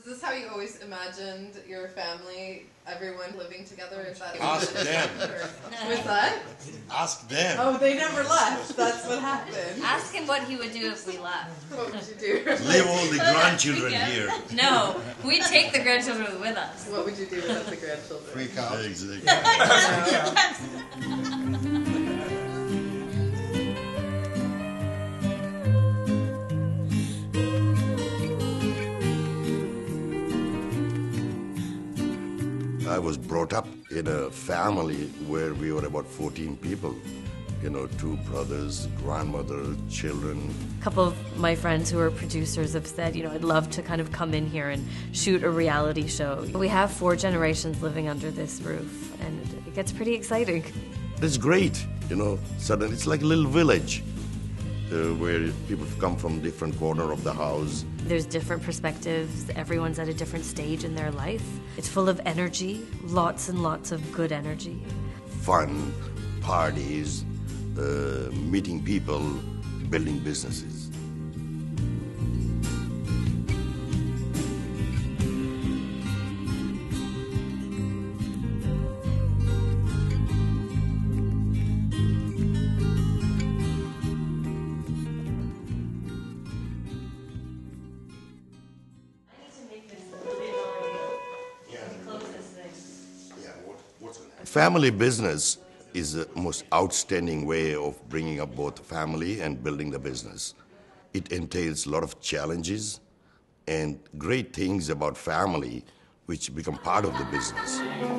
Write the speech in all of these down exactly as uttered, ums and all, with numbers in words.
Is this how you always imagined your family, everyone living together? Is that Ask them. What's that? Ask them. Oh, they never left. That's what happened. Ask him what he would do if we left. What would you do? Leave all the grandchildren here. No, we take the grandchildren with us. What would you do without the grandchildren? Freak out. Exactly. I was brought up in a family where we were about fourteen people. You know, two brothers, grandmother, children. A couple of my friends who are producers have said, you know, I'd love to kind of come in here and shoot a reality show. We have four generations living under this roof, and it gets pretty exciting. It's great, you know, suddenly it's like a little village uh, where people come from different corner of the house. There's different perspectives. Everyone's at a different stage in their life. It's full of energy, lots and lots of good energy. Fun, parties, uh, meeting people, building businesses. Family business is the most outstanding way of bringing up both family and building the business. It entails a lot of challenges and great things about family which become part of the business.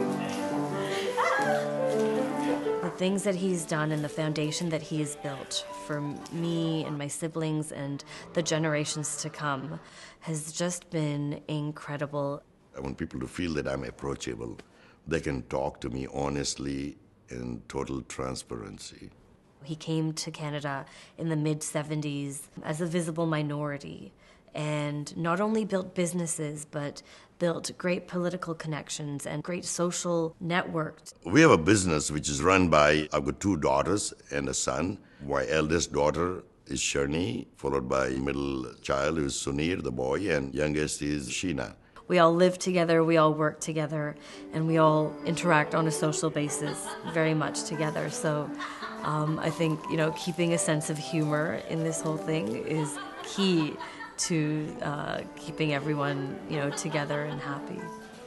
The things that he's done and the foundation that he has built for me and my siblings and the generations to come has just been incredible. I want people to feel that I'm approachable. They can talk to me honestly in total transparency. He came to Canada in the mid seventies as a visible minority and not only built businesses, but built great political connections and great social networks. We have a business which is run by, I've got two daughters and a son. My eldest daughter is Sharni, followed by middle child who is Sunir, the boy, and youngest is Sheena. We all live together, we all work together, and we all interact on a social basis very much together. So um, I think, you know, keeping a sense of humor in this whole thing is key to uh, keeping everyone, you know, together and happy.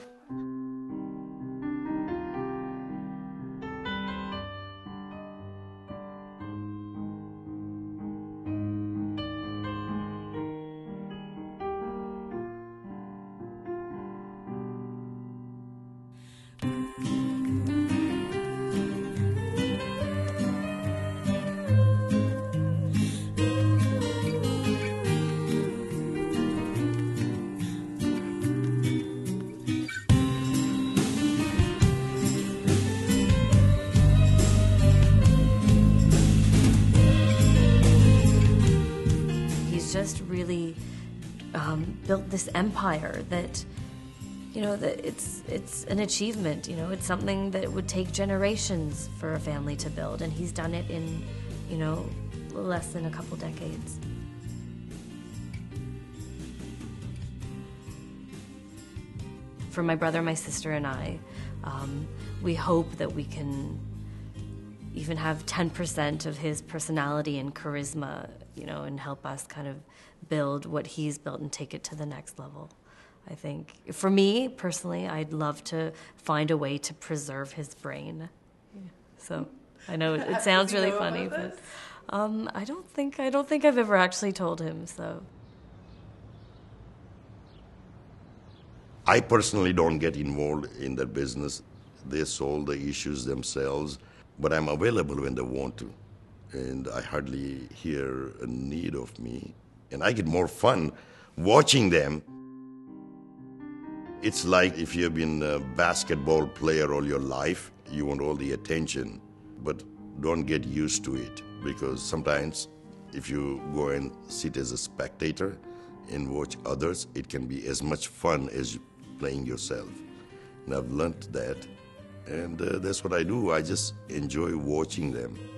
Just really um, built this empire that, you know, that it's it's an achievement. You know, it's something that would take generations for a family to build, and he's done it in, you know, less than a couple decades. For my brother, my sister, and I, um, we hope that we can even have ten percent of his personality and charisma, you know, and help us kind of build what he's built and take it to the next level. I think, for me, personally, I'd love to find a way to preserve his brain. So, I know it, it sounds really funny, but um, I don't think I don't think I've ever actually told him, so. I personally don't get involved in their business. They solve the issues themselves, but I'm available when they want to. And I hardly hear a need of me. And I get more fun watching them. It's like if you've been a basketball player all your life, you want all the attention, but don't get used to it. Because sometimes if you go and sit as a spectator and watch others, it can be as much fun as playing yourself. And I've learned that. And uh, that's what I do. I just enjoy watching them.